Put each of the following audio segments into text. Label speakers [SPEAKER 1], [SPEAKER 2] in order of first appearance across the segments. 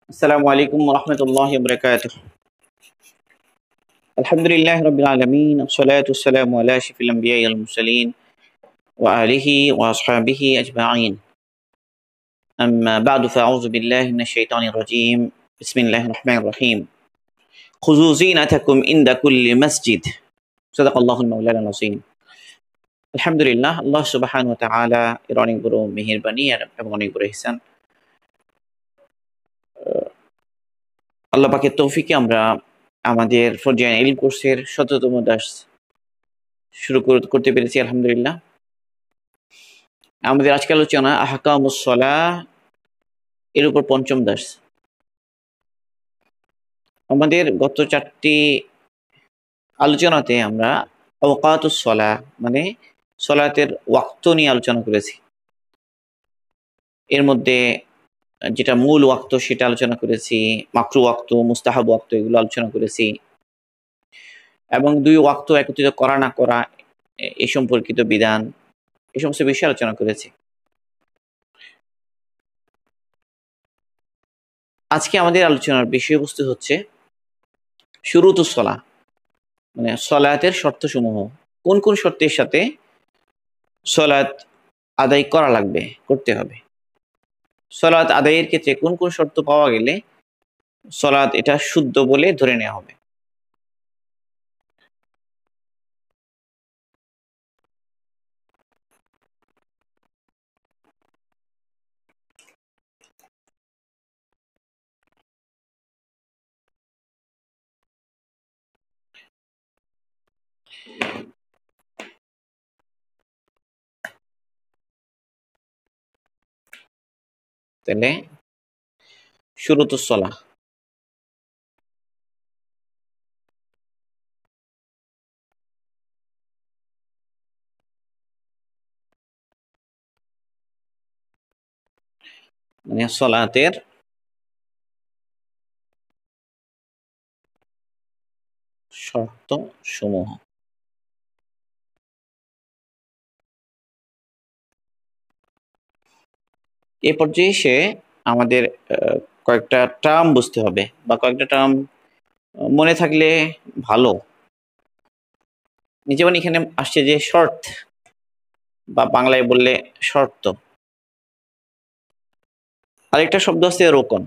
[SPEAKER 1] السلام عليكم ورحمة الله وبركاته. الحمد لله رب العالمين، والصلاة والسلام على أشرف الأنبياء والمرسلين وآله وأصحابه أجمعين. أما بعد، فأعوذ بالله من الشيطان الرجيم. بسم الله الرحمن الرحيم. خذوا زينتكم عند كل مسجد. صدق الله المولانا العظيم. আলহামদুলিল্লাহ, আল্লাহ সুবহানাহু ওয়া তাআলা এর অনেক বড় মেহেরবানি এবং অনেক বড় ইহসান। আল্লাহ পাকের তৌফিকে আমরা আমাদের ফরজিয়ান ইলম কোর্সের ১৭তম দার্স শুরু করতে পেরেছি, আলহামদুলিল্লাহ। আমাদের আজকে আলোচনা আহকামুস সালাহ এর উপর পঞ্চম দার্স। আমাদের গত 4টি আলোচনাতে আমরা আওকাতুস সালাহ মানে সালাতের ওয়াক্ত নিয়ে আলোচনা করেছি। এর মধ্যে যেটা মূল ওয়াক্ত সেটা আলোচনা করেছি, মাকরু ওয়াক্ত, মুস্তাহাব ওয়াক্ত এগুলো আলোচনা করেছি, এবং 2 ওয়াক্ত একত্রিত করা না করা এই সম্পর্কিত বিধান, এই সমস্ত বিষয়ে আলোচনা করেছি। আজকে আমাদের আলোচনার বিষয়বস্তু হচ্ছে শুরুতুস সালাহ, মানে সালাতের শর্তসমূহ। কোন কোন শর্তের সাথে সালাত আদায় করা লাগবে, করতে হবে। সালাত আদায়ের ক্ষেত্রে কোন কোন শর্ত পাওয়া গেলে সালাত এটা শুদ্ধ বলে ধরে নেওয়া হবে। তাহলে শুরুতুস সালাহ, মানে সালাতের শর্ত সমূহ। এ পর্যায়ে এসে আমাদের কয়েকটা টার্ম বুঝতে হবে, বা কয়েকটা টার্ম মনে থাকলে ভালো। যেমন এখানে আসছে যে শর্ত, বা বাংলায় বললে শর্ত। আরেকটা শব্দ আছে রোকন।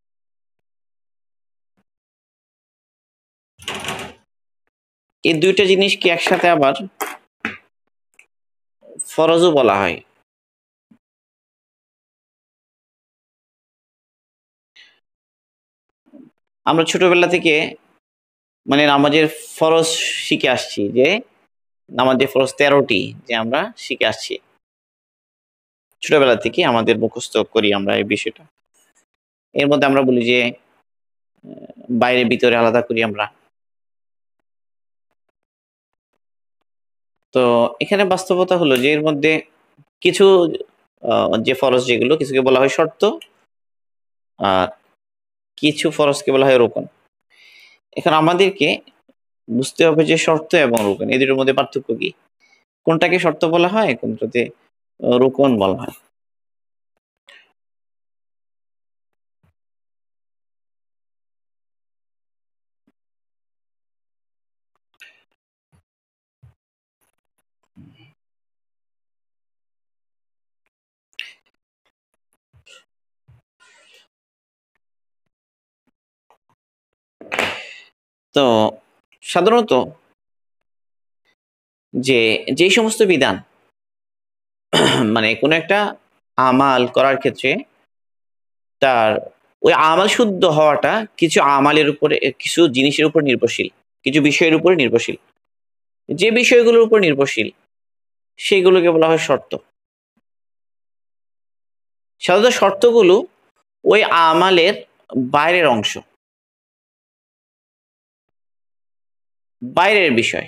[SPEAKER 1] এই দুইটা জিনিসকে একসাথে আবার ফরজও বলা হয়। আমরা ছোটবেলা থেকে মানে নামাজের ফরজ শিখে আসছি, যে নামাজের ফরজ 13টি, যে আমরা শিখে আসছি ছোটবেলা থেকে, আমাদের মুখস্থ করি আমরা এই বিষয়টা। এর মধ্যে আমরা বলি যে বাইরে ভিতরে আলাদা করি আমরা। তো এখানে বাস্তবতা হলো যে এর মধ্যে কিছু যে ফরজ, যেগুলো কিছুকে বলা হয় শর্ত, আর কিছু ফরজকে বলা হয় রোকন। এখন আমাদেরকে বুঝতে হবে যে শর্ত এবং রোকন এই দুটোর মধ্যে পার্থক্য কি, কোনটাকে শর্ত বলা হয়, কোনটাতে রোকন বলা হয়। তো সাধারণত যে সমস্ত বিধান মানে কোনো একটা আমাল করার ক্ষেত্রে তার ওই আমাল শুদ্ধ হওয়াটা কিছু আমালের উপরে, কিছু জিনিসের উপর নির্ভরশীল, কিছু বিষয়ের উপর নির্ভরশীল। যে বিষয়গুলোর উপর নির্ভরশীল সেগুলোকে বলা হয় শর্ত। সাধারণত শর্তগুলো ওই আমালের বাইরের অংশ, বাইরের বিষয়।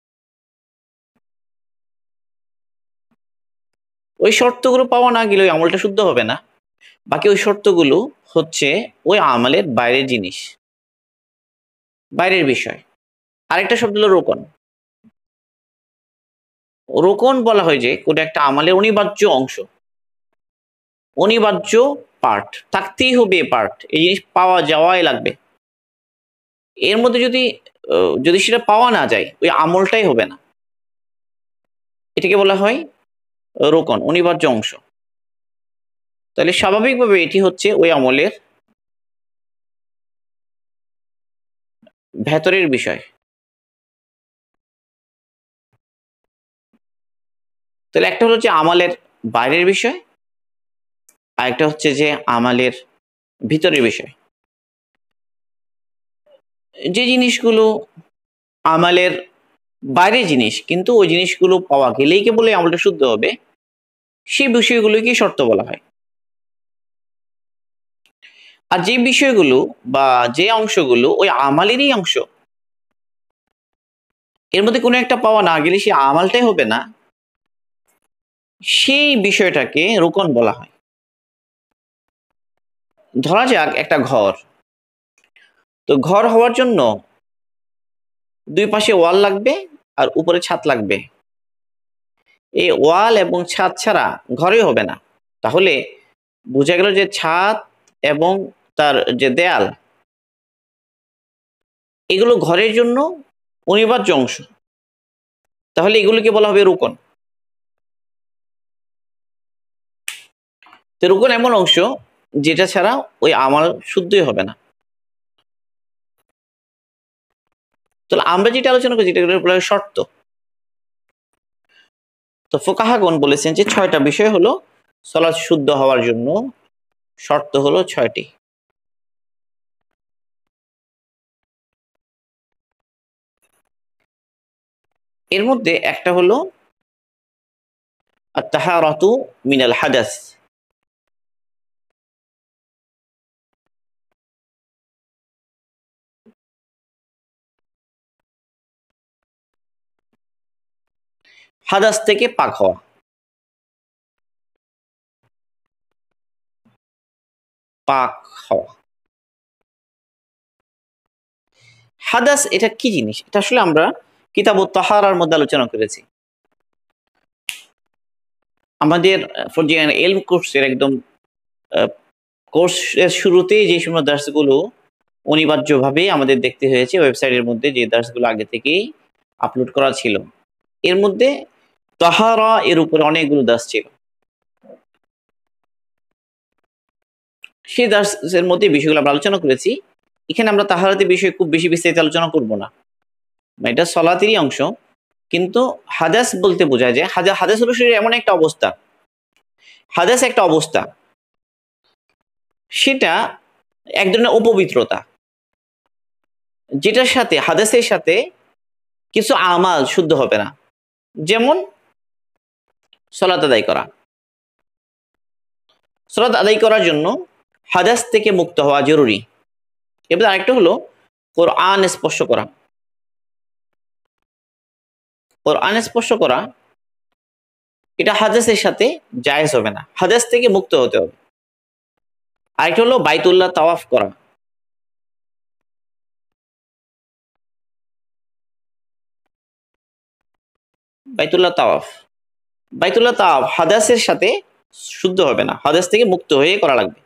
[SPEAKER 1] ওই শর্তগুলো পাওয়া না গেলে ওই আমলটা শুদ্ধ হবে না। বাকি ওই শর্তগুলো হচ্ছে ওই আমলের বাইরের জিনিস, বাইরের বিষয়। আরেকটা শব্দ হলো রোকন। রোকন বলা হয় যে কোনো একটা আমলের অনিবার্য অংশ, অনিবার্য পার্ট, থাকতেই হবে পার্ট, এই জিনিস পাওয়া যাওয়াই লাগবে। এর মধ্যে যদি সেটা পাওয়া না যায় ওই আমলটাই হবে না, এটাকে বলা হয় রোকন, অনিবার্য অংশ। তাহলে স্বাভাবিকভাবে এটি হচ্ছে ওই আমলের ভেতরের বিষয়। তাহলে একটা হলো যে আমালের বাইরের বিষয়, আর একটা হচ্ছে যে আমালের ভিতরের বিষয়। যে জিনিসগুলো আমালের বাইরের জিনিস কিন্তু ওই জিনিসগুলো পাওয়া গেলেই কেবল এই আমলটা শুদ্ধ হবে, সেই বিষয়গুলোকে শর্ত বলা হয়। আর যে বিষয়গুলো বা যে অংশগুলো ওই আমালেরই অংশ, এর মধ্যে কোনো একটা পাওয়া না গেলে সেই আমালটাই হবে না, সেই বিষয়টাকে রোকন বলা হয়। ধরা যাক একটা ঘর, তো ঘর হওয়ার জন্য দুই পাশে ওয়াল লাগবে আর উপরে ছাদ লাগবে। এই ওয়াল এবং ছাদ ছাড়া ঘরই হবে না। তাহলে বোঝা গেল যে ছাদ এবং তার যে দেয়াল, এগুলো ঘরের জন্য অনিবার্য অংশ। তাহলে এগুলোকে বলা হবে রোকন। তো রোকন এমন অংশ যেটা ছাড়া ওই আমাল শুদ্ধই হবে না। তাহলে আমরা যেটা আলোচনা করি যেটা বলা হয় শর্ত। তো ফুকাহাগণ বলেছেন যে 6টা বিষয় হলো সালাত শুদ্ধ হওয়ার জন্য, শর্ত হলো 6টি। এর মধ্যে একটা হলো আত-তাহারাতু মিনাল হাদাস। হাদাস থেকে পাক হওয়া। পাক হওয়া। হাদাস এটা কি জিনিস? এটা আসলে আমরা কিতাবুত তাহারার মধ্যে আলোচনা করেছি। আমাদের ফরজিয়ান ইলম কোর্সের একদম কোর্সের শুরুতেই যে সময় দার্সগুলো অনিবার্যভাবে আমাদের দেখতে হয়েছে ওয়েবসাইটের মধ্যে, যে দার্সগুলো আগে থেকেই আপলোড করা ছিল, এর মধ্যে তাহারা এর উপরে অনেকগুলো দার্স ছিল। সেই দার্সের মধ্যে বিষয়গুলো আমরা আলোচনা করেছি। এখানে আমরা তাহারাতের বিষয়ে খুব বেশি বিস্তারিত আলোচনা করব না, এটা সলাতেরই অংশ। কিন্তু হাদাস বলতে বোঝায় যে হাদাস হলো শরীরের এমন একটা অবস্থা, হাদাস একটা অবস্থা, সেটা এক ধরনের অপবিত্রতা, যেটার সাথে হাদাসের সাথে কিছু আমাল শুদ্ধ হবে না। যেমন সলাত আদায় করা। সলাত আদায় করার জন্য হাদাস থেকে মুক্ত হওয়া জরুরি। এবার আরেকটা হলো কোরআন স্পর্শ করা। কোরআন স্পর্শ করা এটা হাদাসের সাথে জায়েজ হবে না, হাদাস থেকে মুক্ত হতে হবে। আরেকটা হলো বাইতুল্লাহ তাওয়াফ করা। বাইতুল্লাহ তাওয়াফ, বাইতুল্লাহ তাওয়াফ হাদাসের সাথে শুদ্ধ হবে না, হাদাস থেকে মুক্ত হয়ে করা লাগবে।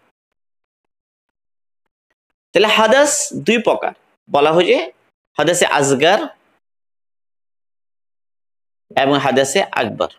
[SPEAKER 1] তাহলে হাদাস দুই প্রকার, বলা হয় যে হাদাসে আসগার এবং হাদাসে আকবার।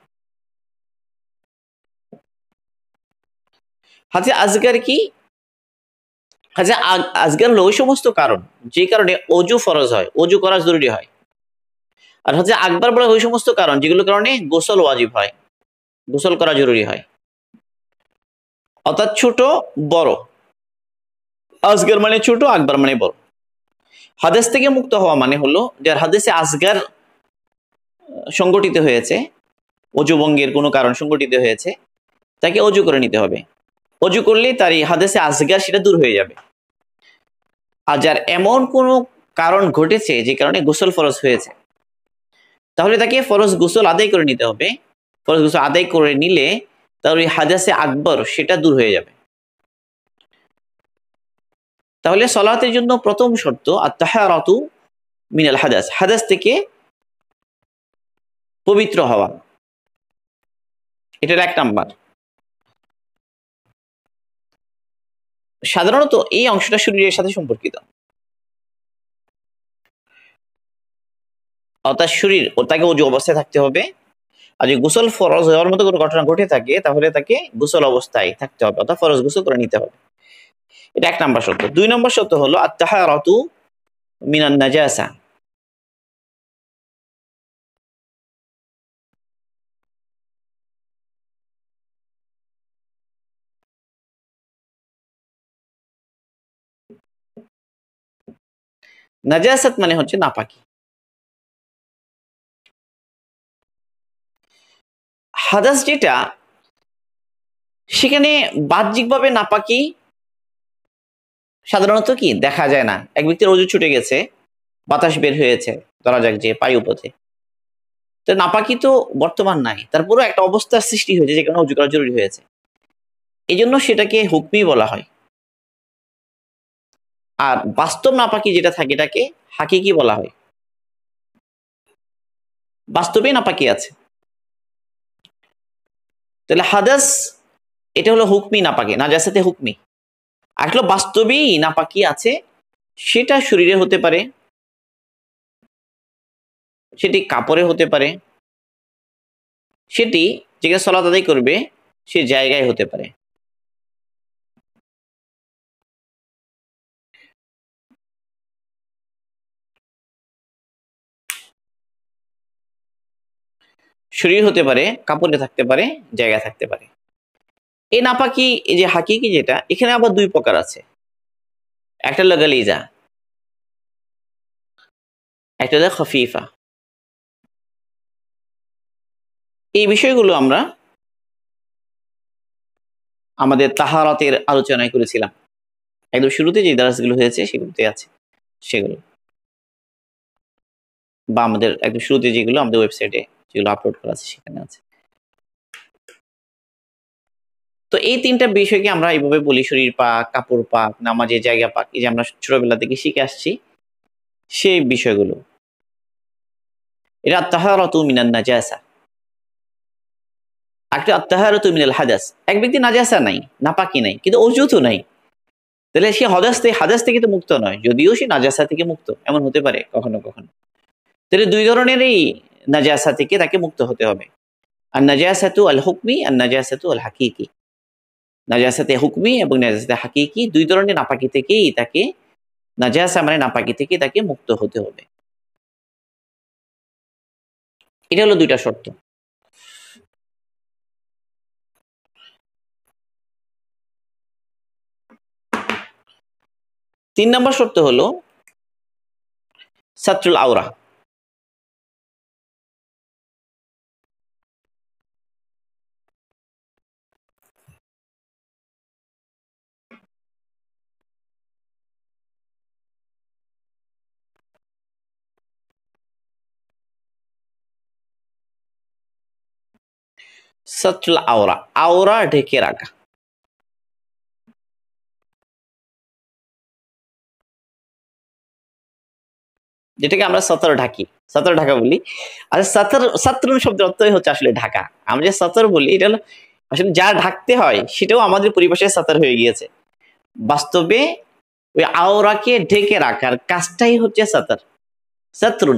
[SPEAKER 1] হাদাসে আসগার কি? হাদাসে আসগার হলো ওই সমস্ত কারণ যে কারণে অজু ফরজ হয়, অজু করা জরুরি হয়। আর হাদাসে আকবার বলা ওই সমস্ত কারণ যেগুলোর কারণে গোসল ওয়াজিব হয়, গোসল করা জরুরি হয়। অর্থাৎ ছোট বড়, আসগার মানে ছোট, আকবার মানে বড়। হাদাস থেকে মুক্ত হওয়া মানে হলো যার হাদাসে আসগার সংগঠিত হয়েছে, অজু ভঙ্গের কোনো কারণ সংগঠিত হয়েছে, তাকে অজু করে নিতে হবে। অজু করলেই তার এই হাদাসে আসগার সেটা দূর হয়ে যাবে। আর যার এমন কোনো কারণ ঘটেছে যে কারণে গোসল ফরজ হয়েছে, তাহলে তাকে ফরজ গোসল আদায় করে নিতে হবে। ফরজ গোসল আদায় করে নিলে তার ওই হাদাসে আকবর সেটা দূর হয়ে যাবে। তাহলে সলাতের জন্য প্রথম শর্ত আত-তাহারাতু মিনাল হাদাস, হাদাস থেকে পবিত্র হওয়া, এটার 1 নাম্বার। সাধারণত এই অংশটা শরীরের সাথে সম্পর্কিত, অর্থাৎ শরীর তাকে অজু অবস্থায় থাকতে হবে। আর যদি গোসল ফরজ হওয়ার মতো কোনো ঘটনা ঘটে থাকে তাহলে তাকে গোসল অবস্থায় থাকতে হবে, অর্থাৎ ফরজ গোসল করে নিতে হবে। এটা 1 নম্বর শর্ত। 2 নম্বর শর্ত হলো আত-তাহারাতু মিনান নাজাসা। নাজাসাত মানে হচ্ছে নাপাকি। হাদাস যেটা, সেখানে বাহ্যিকভাবে নাপাকি সাধারণত কি দেখা যায় না। এক ব্যক্তির অজু ছুটে গেছে, বাতাস বের হয়েছে, ধরা যাক যে বায়ুপথে, তো নাপাকি তো বর্তমান নাই, তারপরেও একটা অবস্থার সৃষ্টি হয়েছে যেখানে অজু করা জরুরি হয়েছে, এই জন্য সেটাকে হুকমি বলা হয়। আর বাস্তব নাপাকি যেটা থাকে এটাকে হাকিকি বলা হয়। বাস্তবে নাপাকি আছে, তাহলে হাদাস এটা হলো হুকমি নাপাকি, নাজাসাতে হুকমি। আর হলো বাস্তবেই নাপাকি আছে, সেটা শরীরে হতে পারে, সেটি কাপড়ে হতে পারে, সেটি যেখানে সালাত আদায় করবে সে জায়গায় হতে পারে। শরীর হতে পারে, কাপড়ে থাকতে পারে, জায়গায় থাকতে পারে। এই নাপাকি, এই যে হাকিকি যেটা, এখানে আবার 2 প্রকার আছে। একটা হলো গালিজা, একটা হলো খফিফা। এই বিষয়গুলো আমরা আমাদের তাহারাতের আলোচনায় করেছিলাম, একদম শুরুতে যে দারাসগুলো হয়েছে সেগুলোতে আছে সেগুলো, বা আমাদের একদম শুরুতে যেগুলো আমাদের ওয়েবসাইটে যেগুলো আপলোড করা আছে সেখানে আছে। তো এই 3টা বিষয়কে আমরা এইভাবে বলি, শরীর পাক, কাপড় পাক, নামাজের জায়গা পাক, এই যে আমরা ছোটবেলা থেকে শিখে আসছি সেই বিষয়গুলো। এটা আত-তাহারাতু মিনান নাজাসা। একটা আত-তাহারাতু মিনাল হাদাস। এক ব্যক্তি নাজাসা নাই, নাপাকি নাই, কিন্তু অজু তো নাই, তাহলে সে হাদাস থেকে তো মুক্ত নয়, যদিও সে নাজাসা থেকে মুক্ত, এমন হতে পারে কখনো কখনো। তাহলে 2 ধরনেরই নাজাসা থেকে তাকে মুক্ত হতে হবে। আর নাজাসাতু আল হুকমি আর নাজাসাতু আল হাকিকি। নাজাসাতে হুকমি এবং নাজাসাতে হাকিকি 2 ধরনের নাপাকি থেকেই তাকে, নাজাসা মানে নাপাকি থেকে তাকে মুক্ত হতে হবে। এটা হলো 2টা শর্ত। 3 নম্বর শর্ত হলো সাতরুল আওরা। সাতরুল আওরা, আওরা ঢেকে রাখা। যেটাকে আমরা সতর ঢাকি, সতর ঢাকা বলি। আর সাতরুন শব্দের অর্থই হচ্ছে আসলে ঢাকা। আমরা যে সতর বলি এটা হলো আসলে যা ঢাকতে হয় সেটাও আমাদের পরিভাষায় সতর হয়ে গিয়েছে। বাস্তবে ওই আওরাকে ঢেকে রাখার কাজটাই হচ্ছে সতর, সাতরুন।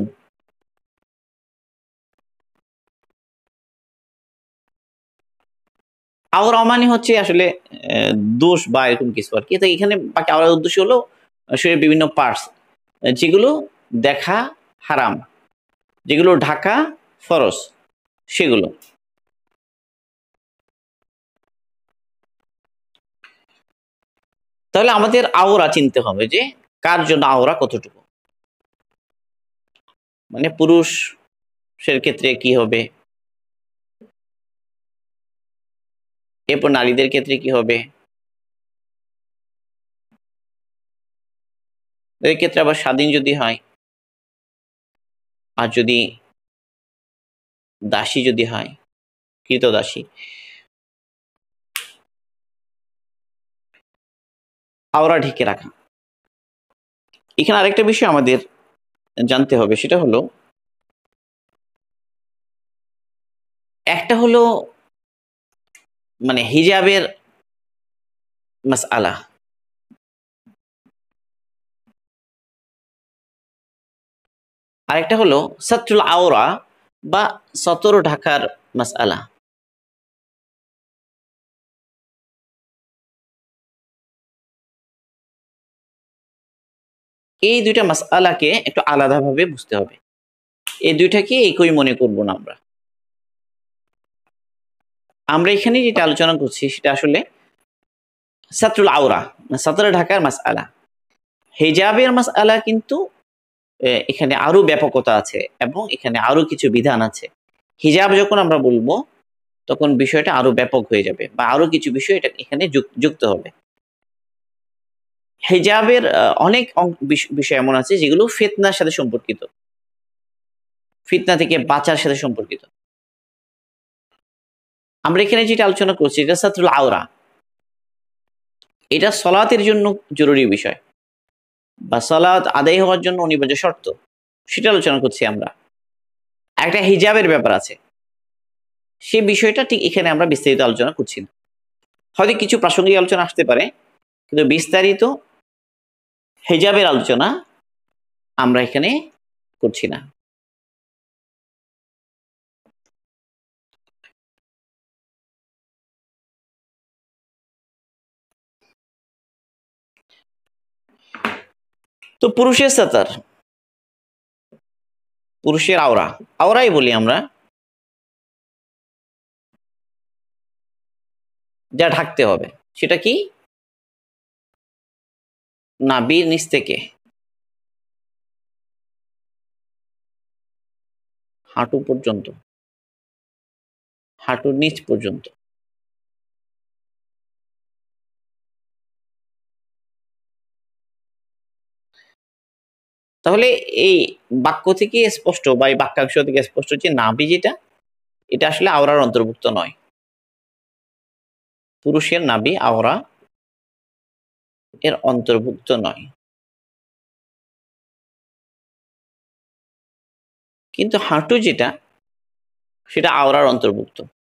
[SPEAKER 1] আওরা মানে হচ্ছে আসলে দোষ বা এরকম কিছু আর কি। তো এখানে বাকি আওরার উদ্দেশ্য হলো শরীরের বিভিন্ন পার্টস যেগুলো দেখা হারাম, যেগুলো ঢাকা ফরজ, সেগুলো। তাহলে আমাদের আওরা চিনতে হবে যে কার জন্য আওরা কতটুকু, মানে পুরুষের ক্ষেত্রে কি হবে, এরপর নারীদের ক্ষেত্রে কি হবে, এর ক্ষেত্রে আবার স্বাধীন যদি হয়, আর যদি দাসী যদি হয়, কৃতদাসী। আওরা ঢেকে রাখা। এখানে আরেকটা বিষয় আমাদের জানতে হবে, সেটা হলো একটা হলো মানে হিজাবের মাসআলা, আরেকটা হলো সাতরুল আওরা বা সতর ঢাকার মাসআলা। এই দুইটা মাসআলাকে একটু আলাদাভাবে বুঝতে হবে। এই দুইটাকে একই মনে করব না আমরা। আমরা এখানে যেটা আলোচনা করছি সেটা আসলে সাতরুল আওরা, সতর ঢাকার মাসআলা। হিজাবের মাসআলা কিন্তু এখানে আরো ব্যাপকতা আছে এবং এখানে আরো কিছু বিধান আছে। হিজাব যখন আমরা বলবো তখন বিষয়টা আরো ব্যাপক হয়ে যাবে বা আরো কিছু বিষয় এটা এখানে যুক্ত হবে। হিজাবের অনেক বিষয় এমন আছে যেগুলো ফিতনার সাথে সম্পর্কিত, ফিতনা থেকে বাঁচার সাথে সম্পর্কিত। আমরা এখানে যেটা আলোচনা করছি এটা সাতরুল আওরা, এটা সলাতের জন্য জরুরি বিষয় বা সালাত আদায় হওয়ার জন্য অনিবার্য শর্ত, সেটা আলোচনা করছি আমরা। একটা হিজাবের ব্যাপার আছে, সেই বিষয়টা ঠিক এখানে আমরা বিস্তারিত আলোচনা করছি না। হয়তো কিছু প্রাসঙ্গিক আলোচনা আসতে পারে, কিন্তু বিস্তারিত হিজাবের আলোচনা আমরা এখানে করছি না। তো পুরুষের সাতার, পুরুষের আওরা, আওরাই বলি আমরা, যা ঢাকতে হবে সেটা কি? নাভির নিচ থেকে হাঁটু পর্যন্ত, হাঁটুর নিচ পর্যন্ত। তাহলে এই বাক্য থেকে স্পষ্ট বা এই বাক্যাংশ থেকে স্পষ্ট যে নাভি যেটা, এটা আসলে আওরার অন্তর্ভুক্ত নয়। পুরুষের নাভি আওরা এর অন্তর্ভুক্ত নয়। কিন্তু হাঁটু যেটা, সেটা আওরার অন্তর্ভুক্ত।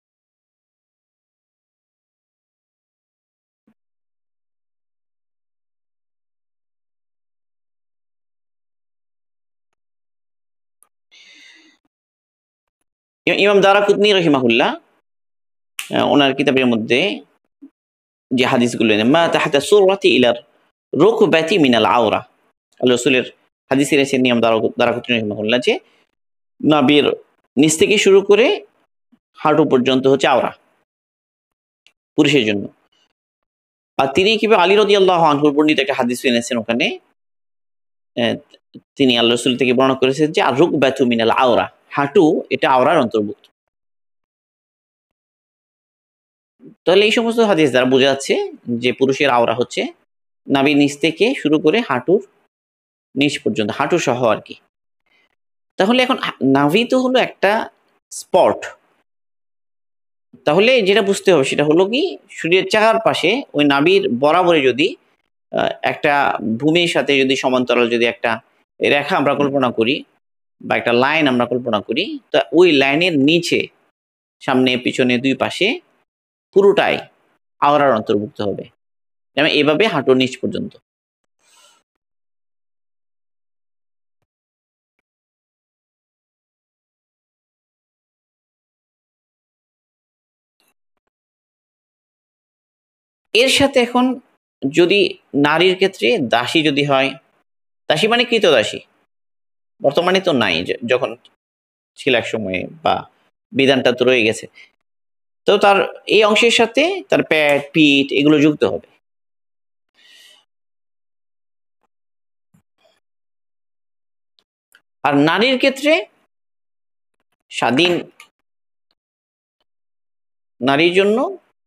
[SPEAKER 1] ইমাম দারাকুতনি রহিমাহুল্লাহ ওনার কিতাবের মধ্যে যে হাদিসগুলো মা তাহাতা সুররাতি ইলার রুকবাতি মিনাল আওরা, আল্লাহ রাসূলের হাদিসে রয়েছে নিয়ম দারাকুতনি রহিমাহুল্লাহ যে নাভির নিচ থেকে শুরু করে হাঁটু পর্যন্ত হচ্ছে আওরা পুরুষের জন্য। আর তিনি কিভাবে আলী রাদিয়াল্লাহু আনহুর বর্ণিত একটা হাদিস এনেছেন, ওখানে তিনি আল্লাহ রাসূল থেকে বর্ণনা করেছেন যে আর রুকবাতু মিনাল আওরা, হাঁটু এটা আওরার অন্তর্ভুক্ত। তাহলে এই সমস্ত হাদিস দ্বারা বোঝা যাচ্ছে যে পুরুষের আওরা হচ্ছে নাভির নিচ থেকে শুরু করে হাঁটুর নিচ পর্যন্ত, হাঁটু সহ আর কি। তাহলে এখন নাভি তো হলো একটা স্পট, তাহলে যেটা বুঝতে হবে সেটা হলো কি শরীরের চারপাশে ওই নাভির বরাবরে যদি একটা ভূমির সাথে যদি সমান্তরাল যদি একটা রেখা আমরা কল্পনা করি বা একটা লাইন আমরা কল্পনা করি, তা ওই লাইনের নিচে সামনে পিছনে দুই পাশে পুরোটাই আওরার অন্তর্ভুক্ত হবে, যেমন এভাবে হাঁটুর নিচ পর্যন্ত। এর সাথে এখন যদি নারীর ক্ষেত্রে দাসী যদি হয়, দাসী মানে কৃতদাসী, বর্তমানে তো নাই, যখন ছিল এক সময়ে বা বিধানটা তো রয়ে গেছে, তো তার এই অংশের সাথে তার পেট পিঠ এগুলো যুক্ত হবে। আর নারীর ক্ষেত্রে স্বাধীন নারীর জন্য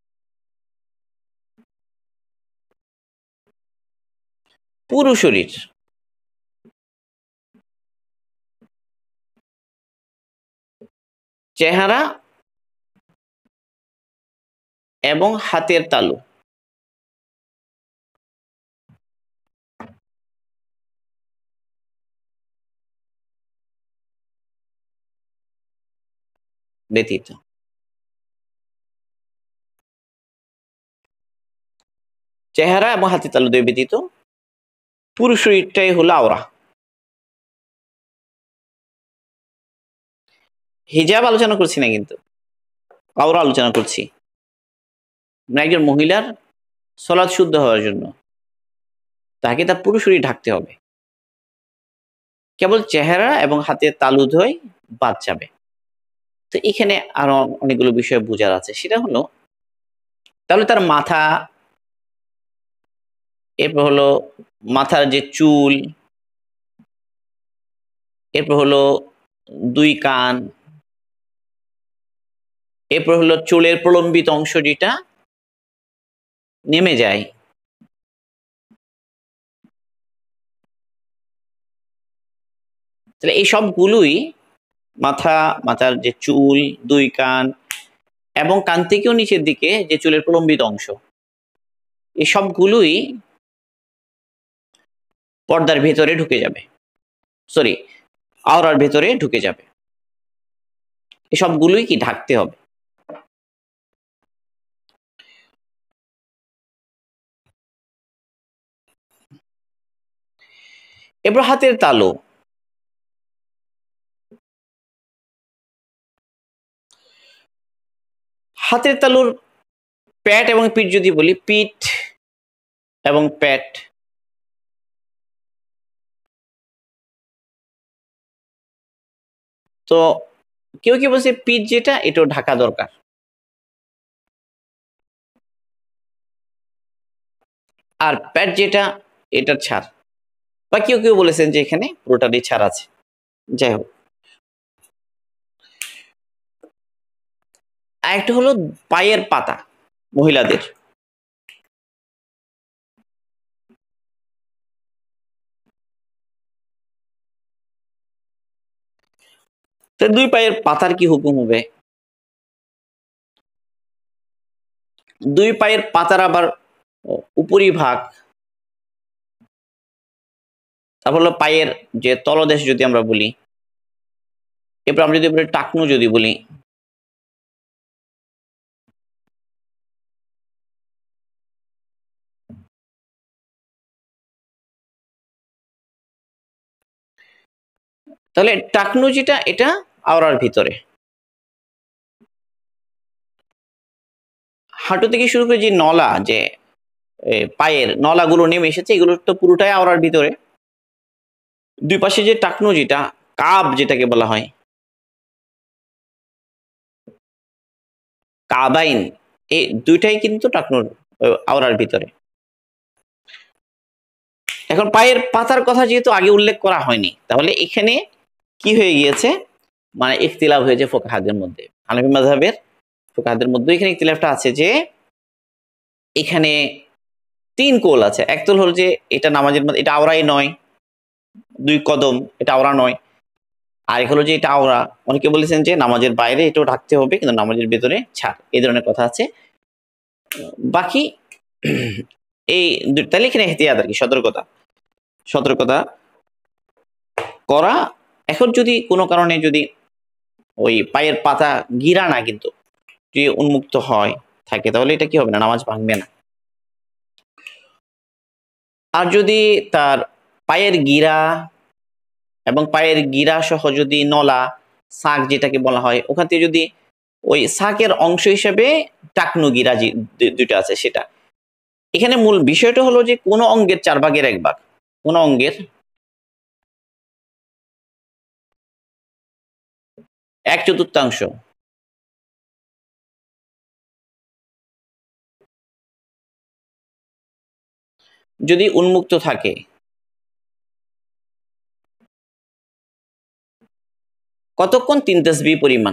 [SPEAKER 1] পুরো শরীর, চেহারা এবং হাতের তালু ব্যতীত, চেহারা এবং হাতের তালু দুই ব্যতীত পুরো শরীরটাই হলো আওরা। হিজাব আলোচনা করছি না, কিন্তু আওরা আলোচনা করছি। মানে একজন মহিলার সলাৎ শুদ্ধ হওয়ার জন্য তাকে তার পুরো শরীর ঢাকতে হবে, কেবল চেহারা এবং হাতের তালু ধোয় বাদ যাবে। তো এখানে আরো অনেকগুলো বিষয় বোঝার আছে, সেটা হলো তাহলে তার মাথা, এরপর হলো মাথার যে চুল, এরপর হলো দুই কান, এরপর হলো চুলের প্রলম্বিত অংশ যেটা নেমে যায়, তাহলে এই সবগুলোই মাথা, মাথার যে চুল, দুই কান এবং কান থেকেও নিচের দিকে যে চুলের প্রলম্বিত অংশ, এই সবগুলোই পর্দার ভেতরে ঢুকে যাবে, সরি আওরার ভেতরে ঢুকে যাবে। এই সবগুলোই কি ঢাকতে হবে। এরপর হাতের তালু, হাতের তালুর প্যাট এবং পিঠ যদি বলি, পিঠ এবং প্যাট, তো কেউ কেউ বলছে পিঠ যেটা এটাও ঢাকা দরকার, আর প্যাট যেটা এটা ছাড়, বা কেউ কেউ বলেছেন যে এখানে পুরোটারই ছাড় আছে। যাই হোক, আর একটা হলো পায়ের পাতা মহিলাদের, তো দুই পায়ের পাতার কি হুকুম হবে। দুই পায়ের পাতার আবার উপরিভাগ, তারপর হলো পায়ের যে তলদেশ যদি আমরা বলি, এরপর আমরা যদি বলি টাকনু যদি বলি, তাহলে টাকনু যেটা এটা আওরার ভিতরে, হাঁটু থেকে শুরু করে যে নলা, যে পায়ের নলাগুলো নেমে এসেছে, এগুলো তো পুরোটাই আওরার ভিতরে। দুই পাশে যে টাকনু যেটা, কাব যেটাকে বলা হয়, কাবাইন, এই দুইটাই কিন্তু টাকনুর আওরার ভিতরে। এখন পায়ের পাতার কথা যেহেতু আগে উল্লেখ করা হয়নি, তাহলে এখানে কি হয়ে গিয়েছে, মানে ইখতিলাফ হয়েছে ফুকাহাদের মধ্যে, হানাফি মাযহাবের ফুকাহাদের মধ্যে এখানে ইখতিলাফটা আছে যে এখানে তিন কৌল আছে। একদল হলো যে এটা নামাজের মধ্যে, এটা আওরাই নয়, দুই কদম এটা আওরা নয়। আর হলো যে এটা আওরা, অনেকে বলেছেন যে নামাজের বাইরে এটাও ঢাকতে হবে, কিন্তু নামাজের ভেতরে ছাড়, এই ধরনের কথা আছে। বাকি এই তাহলে এখানে এহতিয়াত আর কি, সতর্কতা সতর্কতা করা। এখন যদি কোনো কারণে যদি ওই পায়ের পাতা গিরা না কিন্তু যদি উন্মুক্ত হয় থাকে, তাহলে এটা কি হবে না, নামাজ ভাঙবে না। আর যদি তার পায়ের গিরা এবং পায়ের গিরা সহ যদি নলা, শাক যেটাকে বলা হয়, ওখান থেকে যদি ওই শাকের অংশ হিসেবে টাকনু গিরা দুইটা আছে, সেটা এখানে মূল বিষয়টা হলো যে কোন অঙ্গের 4/1 কোন অঙ্গের 1/4 যদি উন্মুক্ত থাকে, কতক্ষণ 3 তাসবিহ পরিমাণ,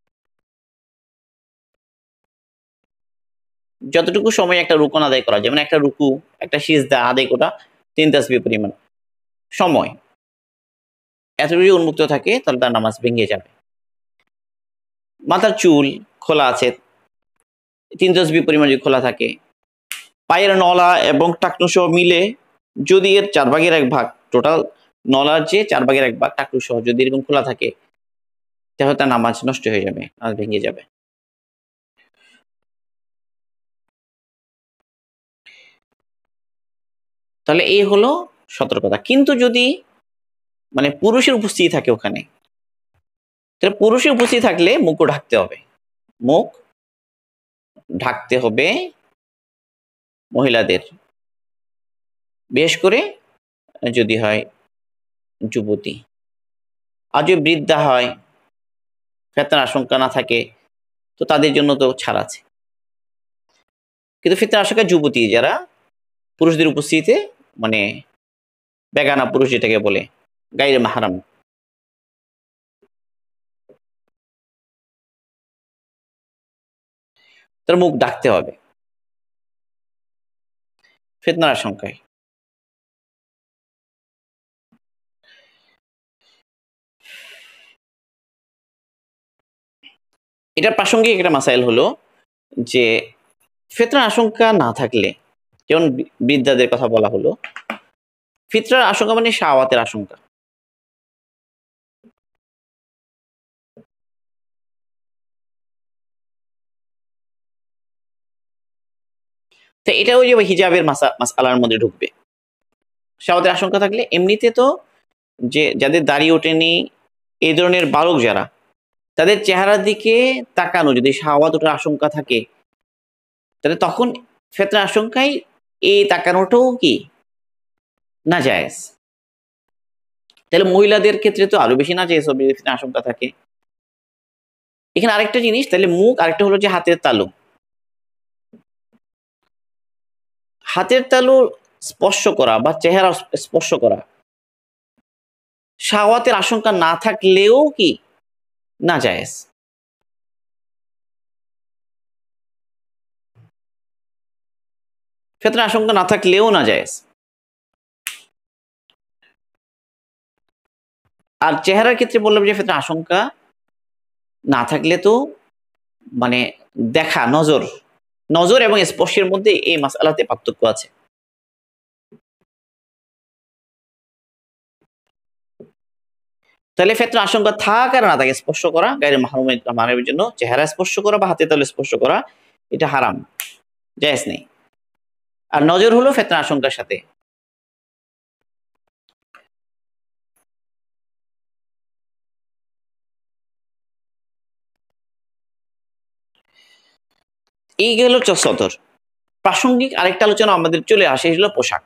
[SPEAKER 1] যতটুকু সময় একটা রুকন আদায় করা, যেমন একটা রুকু, একটা সিজদা আদায় করা 3 তাসবিহ পরিমাণ সময়, এতটুকু উন্মুক্ত থাকে তাহলে তার নামাজ ভেঙে যাবে। মাথার চুল খোলা আছে, 3 তাসবিহ পরিমাণ যদি খোলা থাকে, পায়ের নলা এবং টাকনু সহ মিলে যদি এর 4/1 টোটাল নলার যে 4/1 টাকনু সহ যদি এরকম খোলা থাকে, তাহলে তার নামাজ নষ্ট হয়ে যাবে, নামাজ ভেঙে যাবে। তাহলে এই হলো সতর্কতা। কিন্তু যদি মানে পুরুষের উপস্থিতি থাকে ওখানে, তাহলে পুরুষে উপস্থিত থাকলে মুখও ঢাকতে হবে, মুখ ঢাকতে হবে মহিলাদের, বিশেষ করে যদি হয় যুবতী। আর যদি বৃদ্ধা হয়, ফিতনার আশঙ্কা না থাকে, তো তাদের জন্য তো ছাড় আছে। কিন্তু ফিতনার আশঙ্কা যুবতী যারা পুরুষদের উপস্থিতিতে, মানে বেগানা পুরুষ যেটাকে বলে, গায়রে মাহরাম, তার মুখ ঢাকতে হবে ফিতনার আশঙ্কায়। এটা প্রাসঙ্গিক একটা মাসাইল হলো যে ফিতনার আশঙ্কা না থাকলে, যেমন বৃদ্ধাদের কথা বলা হলো, ফিতনার আশঙ্কা মানে শাহাওয়াতের আশঙ্কা। তো এটা ওই যে হিজাবের মাসালার মধ্যে ঢুকবে। শাহাওয়াতের আশঙ্কা থাকলে এমনিতে তো যে যাদের দাড়ি ওঠেনি, এই ধরনের বালক যারা, তাদের চেহারার দিকে তাকানো যদি শাহাওয়াত ওঠার আশঙ্কা থাকে, তাহলে তখন ফিতনার আশঙ্কায় এই তাকানোটাও কি নাজায়েজ। তাহলে মহিলাদের ক্ষেত্রে তো আরো বেশি নাজায়েজ হবে যদি ফিতনার আশঙ্কা থাকে। এখানে আরেকটা জিনিস, তাহলে মুখ, আরেকটা হলো যে হাতের তালু। হাতের তালু স্পর্শ করা বা চেহারা স্পর্শ করা শাহাওয়াতের আশঙ্কা না থাকলেও কি নাজায়েজ। ফিতনার আশঙ্কা না থাকলেও নাজায়েজ। আর চেহারার ক্ষেত্রে বললাম যে ফিতনার আশঙ্কা না থাকলে তো মানে দেখা, নজর, নজর এবং স্পর্শের মধ্যে এই মাসআলাতে পার্থক্য আছে। তাহলে ফিতনার আশঙ্কা থাক আর না থাকে, স্পর্শ করা গায়রে মাহরুমের জন্য চেহারা স্পর্শ করা বা হাতে তালু স্পর্শ করা এটা হারাম, জায়েজ নেই। আর নজর হলো ফিতনার আশঙ্কার সাথে। এই গেল সদর। প্রাসঙ্গিক আরেকটা আলোচনা আমাদের চলে আসে, হলো পোশাক।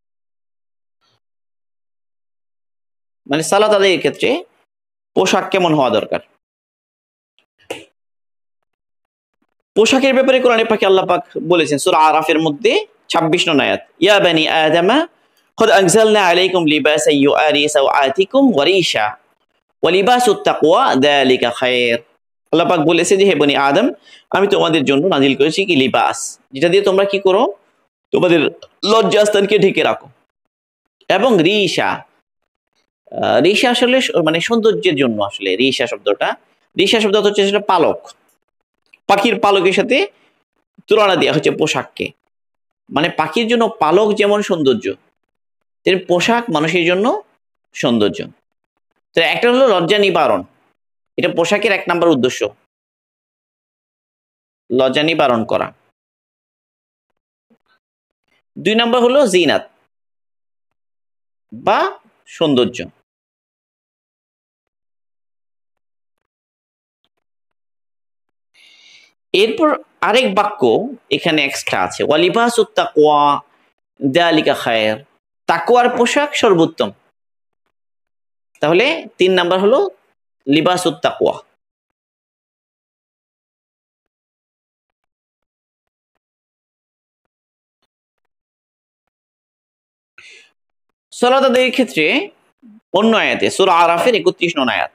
[SPEAKER 1] মানে সালাত আদায়ের ক্ষেত্রে পোশাক কেমন হওয়া দরকার। পোশাকের ব্যাপারে কোরআনে পাকে আল্লাহ পাক বলেছেন সূরা আরাফের মধ্যে 26 নং আয়াত, ইয়া বানি আদামা قد أنزلنا عليكم لباسا يواري سوآتكم وريشا ওয়ালিবাসুত তাকওয়া যালিকা খায়র। আল্লাহ পাক বলেছে যে হে বনি আদম, আমি তোমাদের জন্য নাজিল করেছি কি লিবাস, যেটা দিয়ে তোমরা কি করো, তোমাদের লজ্জাস্থানকে ঢেকে রাখো। এবং রিশা, রিশা আসলে মানে সৌন্দর্যের জন্য, আসলে রিশা শব্দটা, রিশা শব্দটা হচ্ছে সেটা পালক, পাখির পালকের সাথে তুলনা দেওয়া হচ্ছে পোশাককে। মানে পাখির জন্য পালক যেমন সৌন্দর্য, তেমনি পোশাক মানুষের জন্য সৌন্দর্য। তো একটা হলো লজ্জা নিবারণ, এটা পোশাকের 1 নম্বর উদ্দেশ্য, লজ্জা নিবারণ করা। 2 নম্বর হলো জিনাত বা সৌন্দর্য। এরপর আরেক বাক্য এখানে এক্সট্রা আছে, ওয়ালিবাসুত তাকওয়া যালিকা খায়র, তাকওয়ার পোশাক সর্বোত্তম। তাহলে 3 নাম্বার হলো লিবাসুত তাকওয়া। সালাত আদায়ের ক্ষেত্রে অন্য আয়াতে সূরা আরাফের 31 নং আয়াত,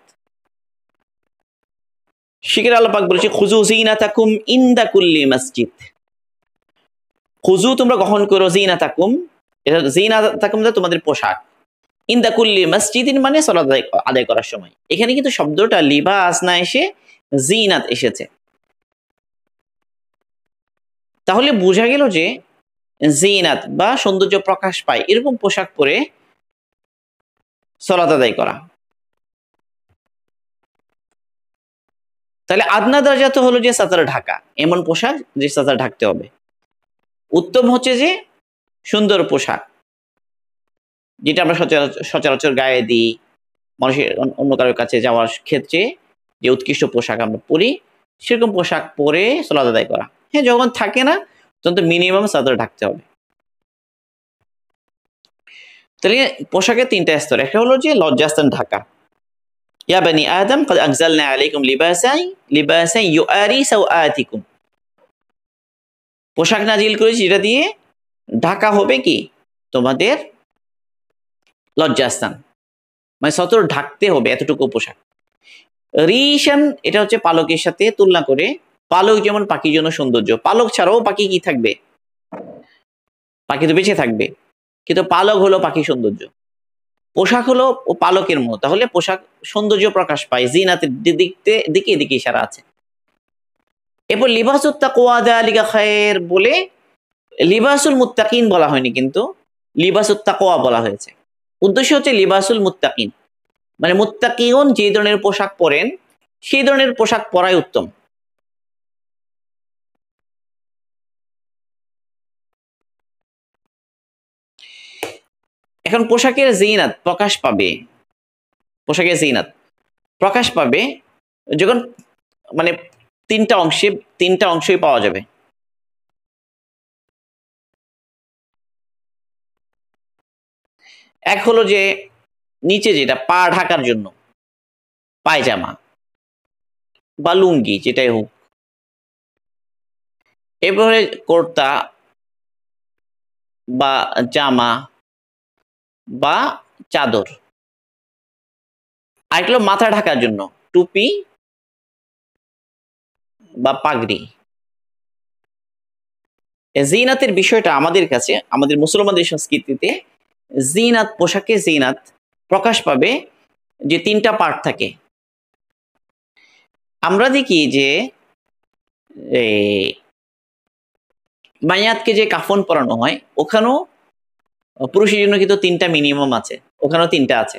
[SPEAKER 1] সেখানে আল্লাহ পাক বলেছে খুযু যিনাতাকুম ইনদা কুল্লি মসজিদ। খুযু তোমরা গ্রহণ করো, যিনাতাকুম, এটা যিনাতাকুম তোমাদের পোশাক, ইনদা কুল্লি মসজিদিন মানে সালাত আদায় করার সময়। এখানে কিন্তু শব্দটা লিবাস না এসে জিনাত এসেছে। তাহলে বোঝা গেল যে জিনাত বা সৌন্দর্য প্রকাশ পায় এরকম পোশাক পরে সালাত আদায় করা। তাহলে আদনা দরজা তো হলো যে সাতার ঢাকা, এমন পোশাক যে সাতার ঢাকতে হবে। উত্তম হচ্ছে যে সুন্দর পোশাক, যেটা আমরা সচরাচর গায়ে দিই, মানুষের অন্য কারোর কাছে যাওয়ার ক্ষেত্রে যে উৎকৃষ্ট পোশাক আমরা পরি, সেরকম পোশাক পরে সালাত আদায় করা। হ্যাঁ, যখন থাকে না তখন তো মিনিমাম চাদর ঢাকতে হবে। তাহলে পোশাকের ৩টা স্তর। একটা হলো যে লজ্জাস্থান ঢাকা। ইয়া বানি আদম ক্বাদ আনজালনা আলাইকুম লিবাসান ইউআরি সাওআতিকুম। পোশাক নাজিল করেছি যেটা দিয়ে ঢাকা হবে কি তোমাদের লজ্জাস্থান, মানে সতর ঢাকতে হবে এতটুকু পোশাক। রিশান এটা হচ্ছে পালকের সাথে তুলনা করে, পালক যেমন পাখির জন্য সৌন্দর্য, পালক ছাড়াও পাখি কি থাকবে, পাখি তো বেঁচে থাকবে, কিন্তু পালক হলো পাখি সৌন্দর্য, পোশাক হলো ও পালকের মতো। তাহলে পোশাক সৌন্দর্য প্রকাশ পায়, জিনাতের দিকে দিকে ইশারা আছে। এরপর লিবাসুত তাকওয়া যালিকা খায়র বলে লিবাসুল মুত্তাকিন বলা হয়নি, কিন্তু লিবাসুত তাকওয়া বলা হয়েছে। উদ্দেশ্য হচ্ছে লিবাসুল মুত্তাকিন, মানে মুত্তাকিউন যে ধরনের পোশাক পরেন সেই ধরনের পোশাক পরাই উত্তম। এখন পোশাকের জিনাত প্রকাশ পাবে, পোশাকের জিনাত প্রকাশ পাবে যখন মানে তিনটা অংশই পাওয়া যাবে। এক হলো যে নিচে যেটা পা ঢাকার জন্য পায়জামা বা লুঙ্গি যেটাই হোক, এরপরে কুর্তা বা জামা বা চাদর, আর একটা হলো মাথা ঢাকার জন্য টুপি বা পাগড়ি। জিনাতের বিষয়টা আমাদের কাছে, আমাদের মুসলমানদের সংস্কৃতিতে জিনাত, পোশাকে জিনাত প্রকাশ পাবে যে 3টা পার্ট থাকে। আমরা দেখি যে মাইয়াতকে যে কাফন পরানো হয় ওখানেও পুরুষের জন্য কিন্তু 3টা মিনিমাম আছে, ওখানেও 3টা আছে।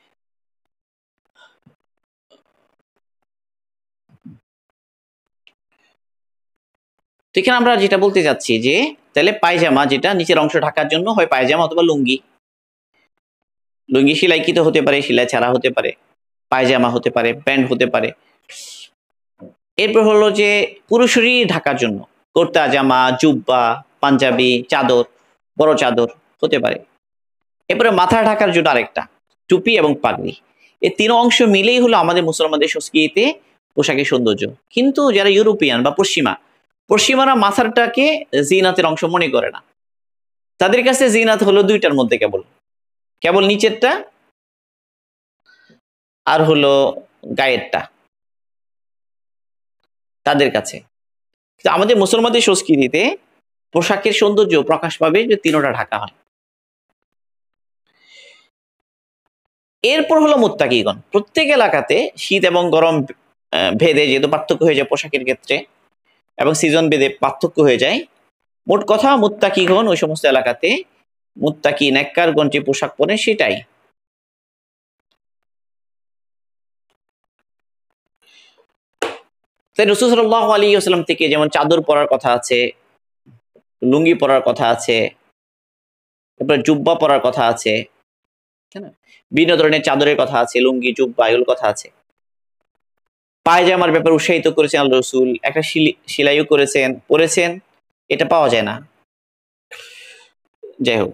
[SPEAKER 1] তো এখানে আমরা যেটা বলতে চাচ্ছি যে তাহলে পায়জামা যেটা নিচের অংশ ঢাকার জন্য হয় পায়জামা অথবা লুঙ্গি। লুঙ্গি সেলাইকৃত হতে পারে, সেলাই ছাড়া হতে পারে, পায়জামা হতে পারে, প্যান্ট হতে পারে। এরপর হলো যে পুরুষেরই ঢাকার জন্য কুর্তা জামা, জুব্বা, পাঞ্জাবি, চাদর, বড় চাদর হতে পারে। এরপরে মাথা ঢাকার জন্য আরেকটা টুপি এবং পাগড়ি। এই 3 অংশ মিলেই হলো আমাদের মুসলমানদের সংস্কৃতিতে পোশাকের সৌন্দর্য। কিন্তু যারা ইউরোপিয়ান বা পশ্চিমারা মাথাটাকে জিনাতের অংশ মনে করে না। তাদের কাছে জিনাত হলো 2টার মধ্যে, কেবল নিচেরটা আর হলো গায়েরটা তাদের কাছে। আমাদের মুসলমানদের সংস্কৃতিতে পোশাকের সৌন্দর্য প্রকাশ পাবে যে 3টা ঢাকা হয়। এরপর হলো মুত্তাকিগণ। প্রত্যেক এলাকাতে শীত এবং গরম ভেদে যেহেতু পার্থক্য হয়ে যায় পোশাকের ক্ষেত্রে, এবং সিজন ভেদে পার্থক্য হয়ে যায়, মোট কথা মুত্তাকিগণ ওই সমস্ত এলাকাতে মুত্তাকি নেককারগণ যে পোশাক পরে সেটাই। তাই রাসূল সাল্লাল্লাহু আলাইহি ওয়াসাল্লাম থেকে যেমন চাদর পরার কথা আছে, লুঙ্গি পরার কথা আছে, তারপরে জুব্বা পরার কথা আছে, তাই না? বিভিন্ন ধরনের চাদরের কথা আছে, লুঙ্গি, জুব্বা এগুলোর কথা আছে। পায়জামার ব্যাপারে উৎসাহিত করেছেন আল্লাহ রসুল, একটা সেলাইও পরেছেন, এটা পাওয়া যায় না। যাই হোক,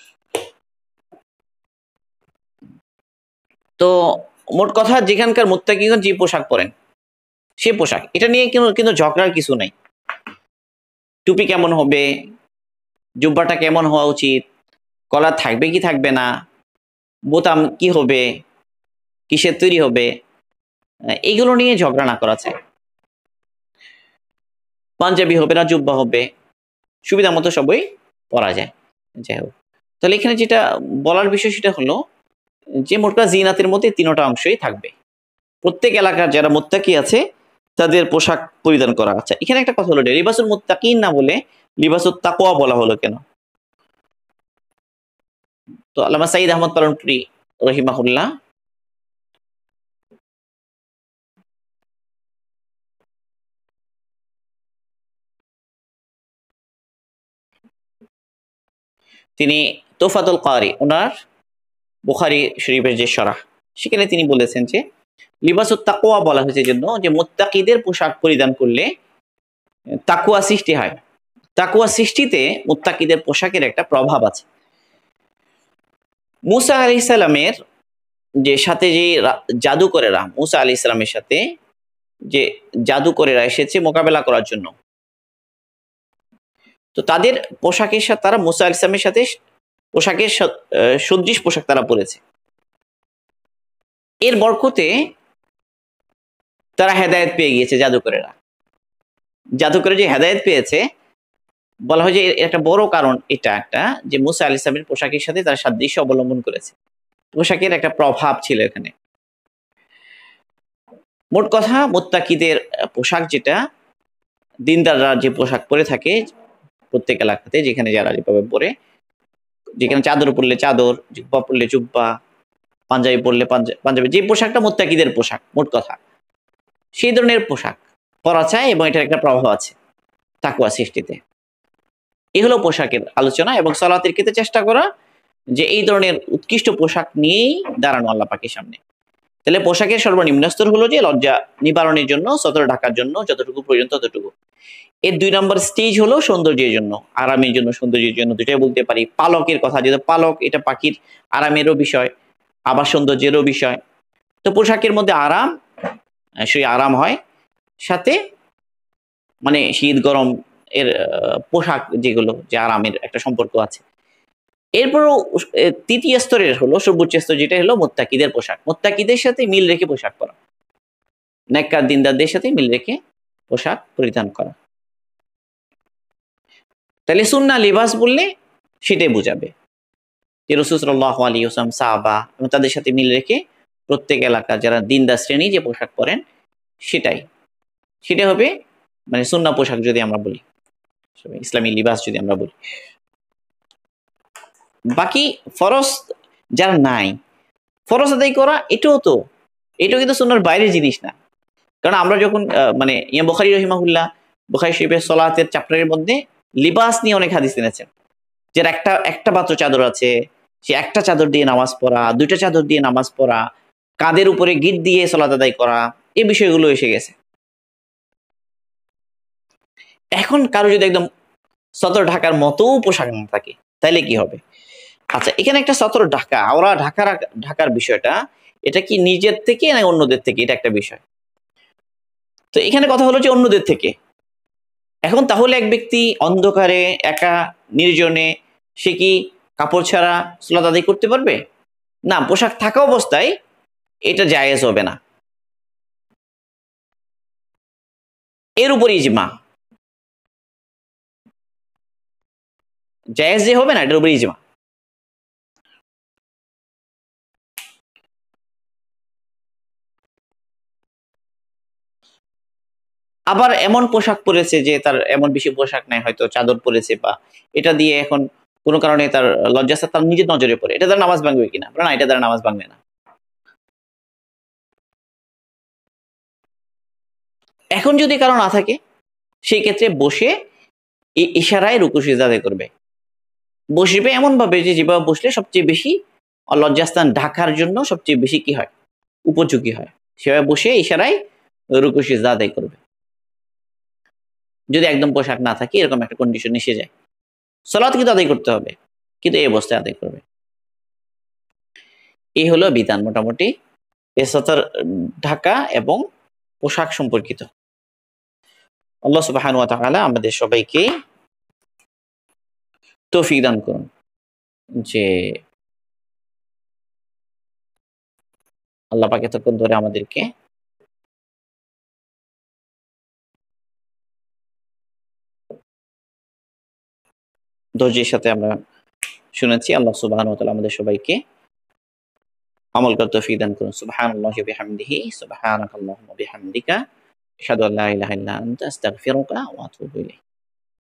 [SPEAKER 1] তো মোট কথা যেখানকার মুত্তাকিগণ যে পোশাক পরেন সে পোশাক, এটা নিয়ে কিন্তু ঝগড়ার কিছু নাই। টুপি কেমন হবে, জুব্বাটা কেমন হওয়া উচিত, কলার থাকবে কি থাকবে না, বোতাম কি হবে, কিসের তৈরি হবে, এগুলো নিয়ে ঝগড়া না করা চাই। পাঞ্জাবি হবে না জুব্বা হবে, সুবিধা মতো সবই পরা যায়। যাই হোক, তাহলে এখানে যেটা বলার বিষয় সেটা হলো যে মোটকা জিনাতের মধ্যে 3টা অংশই থাকবে। প্রত্যেক এলাকার যারা মুত্তাকি আছে তাদের পোশাক পরিধান করা। আচ্ছা, এখানে একটা কথা হলো, লিবাসুল মুত্তাকিন না বলে লিবাসুত তাকওয়া বলা হলো কেন? তো আল্লামা সাঈদ আহমদ পালনপুরি রহিমাহুল্লাহ তিনি তোফাতুল কারি, ওনার বুখারী শরীফের যে শরহ, সেখানে তিনি বলেছেন যে লিবাসুত তাকওয়া বলা হয়েছে জন্য যে মুত্তাকিদের পোশাক পরিধান করলে তাকওয়া সৃষ্টি হয়। তাকওয়া সৃষ্টিতে মুত্তাকিদের পোশাকের একটা প্রভাব আছে। মুসা আলাইহিস সালামের যে সাথে যে জাদুকরেরা মুসা আলাইহিস সালামের সাথে যে জাদুকরেরা এসেছে মোকাবেলা করার জন্য, তো তাদের পোশাকের সাথে তারা মুসা আলাইহিস সালামের সাথে পোশাকের সদৃশ পোশাক তারা পরেছে। এর বরকতে তারা হেদায়েত পেয়ে গিয়েছে। জাদুকরে যে হেদায়েত পেয়েছে, বলা হয় যে এর একটা বড় কারণ এটা একটা যে মুসা আলাইহিস সালামের পোশাকের সাথে তারা সাদৃশ্য অবলম্বন করেছে। পোশাকের একটা প্রভাব ছিল এখানে। মোট কথা মুত্তাকিদের পোশাক যেটা, দিনদাররা যে পোশাক পরে থাকে প্রত্যেক এলাকাতে, যেখানে যারা যেভাবে পরে, যেখানে চাদর পরলে চাদর, জুব্বা পরলে জুব্বা, পাঞ্জাবি পরলে পাঞ্জাবি, যে পোশাকটা মুত্তাকিদের পোশাক মোট কথা, সেই ধরনের পোশাক পরা চায় এবং এটার একটা প্রভাব আছে তাকওয়া সৃষ্টিতে। এই হলো পোশাকের আলোচনা এবং সালাতের ক্ষেত্রে চেষ্টা করা যে এই ধরনের উৎকৃষ্ট পোশাক নিয়েই দাঁড়ানো আল্লাহ পাকের সামনে। তাহলে পোশাকের সর্বনিম্ন স্তর হলো যে লজ্জা নিবারণের জন্য, সতর ঢাকার জন্য যতটুকু প্রয়োজন ততটুকু। এর 2 নম্বর স্টেজ হলো সৌন্দর্যের জন্য, আরামের জন্য, সৌন্দর্যের জন্য, দুটাই বলতে পারি। পালকের কথা, যেহেতু পালক এটা পাখির আরামেরও বিষয়, আবার সৌন্দর্যেরও বিষয়। তো পোশাকের মধ্যে আরাম, সেই আরাম হয়, সাথে মানে শীত গরম এর পোশাক যেগুলো, যে আরামের একটা সম্পর্ক আছে। এরপরও তৃতীয় স্তরের হলো সর্বোচ্চ স্তর, যেটা হলো মুত্তাকিদের পোশাক। মুত্তাকিদের সাথে মিল রেখে পোশাক পরা, নেককার দিনদারদের সাথে মিল রেখে পোশাক পরিধান করা। তাহলে সুন্নাহ লিবাস বললে সেটাই বোঝাবে যে রাসূল সাল্লাল্লাহু আলাইহি ওয়াসাল্লাম, সাহাবা এবং তাদের সাথে মিল রেখে প্রত্যেক এলাকা যারা দিনদার শ্রেণী যে পোশাক পরেন সেটা হবে মানে সুন্নাহ পোশাক যদি আমরা বলি, ইসলামী লিবাস যদি আমরা বলি। বাকি ফরজ যারা নাই, ফরজ আদায় করা এটাও কিন্তু সুন্নাহর বাইরের জিনিস না। কারণ আমরা যখন মানে ইমাম বুখারী রাহিমাহুল্লাহ বুখারী শরীফের সালাতের চ্যাপ্টারের মধ্যে লিবাস নিয়ে অনেক হাদিস এনেছেন, যার একটা মাত্র চাদর আছে, সে একটা চাদর দিয়ে নামাজ পড়া, 2টা চাদর দিয়ে নামাজ পড়া, কাঁধের উপরে গিট দিয়ে সালাত আদায় করা, এই বিষয়গুলো এসে গেছে। এখন কারো যদি একদম সতর ঢাকার মতো পোশাক না থাকে তাইলে কি হবে? আচ্ছা, এখানে একটা সতর ঢাকা, ওরা ঢাকার বিষয়টা, এটা কি নিজের থেকে না অন্যদের থেকে, এটা একটা বিষয়। তো এখানে কথা হলো যে অন্যদের থেকে। এখন তাহলে এক ব্যক্তি অন্ধকারে একা নির্জনে সে কি কাপড় ছাড়া সালাত আদায় করতে পারবে? না, পোশাক থাকা অবস্থায় এটা জায়েজ হবে না। এর উপর ইজমা, জায়েজ যে হবে না এটার উপর ইজমা। আবার এমন পোশাক পরেছে যে তার এমন বেশি পোশাক নাই, হয়তো চাদর পরেছে, বা এটা দিয়ে এখন কোনো কারণে তার লজ্জাস্থান তার নিজের নজরে পড়ে, এটা দ্বারা নামাজ ভাঙবে কিনা? না, এটা দ্বারা নামাজ ভাঙবে না। এখন যদি কারো না থাকে, সেই ক্ষেত্রে বসে ইশারায় রুকু সিজদা আদায় করবে। বসবে এমন ভাবে যে যেভাবে বসলে সবচেয়ে বেশি লজ্জাস্থান ঢাকার জন্য সবচেয়ে বেশি কি হয়, উপযোগী হয়, সেভাবে বসে ইশারায় রুকু সিজদা আদায় করবে। যদি একদম পোশাক না থাকে, এরকম একটা কন্ডিশন এসে যায়, সালাত কিন্তু আদায় করতে হবে, কিন্তু এই অবস্থায় আদায় করবে। এই হলো বিধান মোটামুটি সতর ঢাকা এবং পোশাক সম্পর্কিত। আল্লাহ সুবহানাহু ওয়া তাআলা আমাদের সবাইকে তৌফিক দান করুন যে আল্লাহ পাক এতক্ষণ ধরে আমাদেরকে ধৈর্যের সাথে আমরা শুনেছি। আল্লাহ সুবহানাহু ওয়া তাআলা আমাদের সবাইকে আমল করতে তৌফিক দান করুন। সুবহানাল্লাহি ওয়া বিহামদিহি, সুবহানাকাল্লাহুম্মা ওয়া বিহামদিকা, আশহাদু আল্লা ইলাহা ইল্লা আনতা, আস্তাগফিরুকা ওয়া আতুবু ইলাইক।